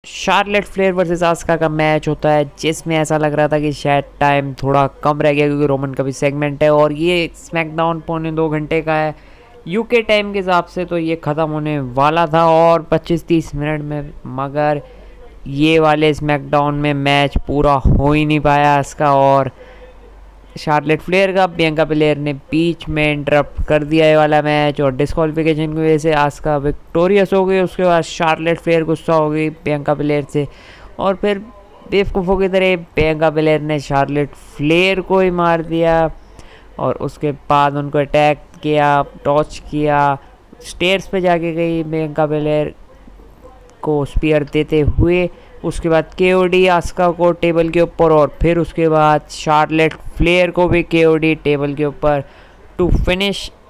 Charlotte Flair versus Aska का match होता है, जिसमें ऐसा लग रहा था कि शायद टाइम थोड़ा कम रह गया क्योंकि रोमन का भी सेगमेंट है और ये स्मैकडाउन 2.25 घंटे का है यूके टाइम के हिसाब से, तो ये ख़त्म होने वाला था और 25-30 मिनट में। मगर ये वाले स्मैकडाउन में मैच पूरा हो ही नहीं पाया इसका, और शार्लेट फ्लेयर का बियांका बेलेयर ने बीच में इंटरप्ट कर दिया ये वाला मैच और डिस्क्वालिफिकेशन की वजह से आस्का विक्टोरियस हो गई। उसके बाद शार्लेट फ्लेयर गुस्सा हो गई बियांका बेलेयर से और फिर बेवकूफ़ों की तरह बियांका बेलेयर ने शार्लेट फ्लेयर को ही मार दिया और उसके बाद उनको अटैक किया, टॉच किया, स्टेयर्स पे जाके गई बियांका बेलेयर को स्पीयर देते हुए। उसके बाद केओडी आस्का को टेबल के ऊपर और फिर उसके बाद शार्लेट फ्लेयर को भी केओडी टेबल के ऊपर टू फिनिश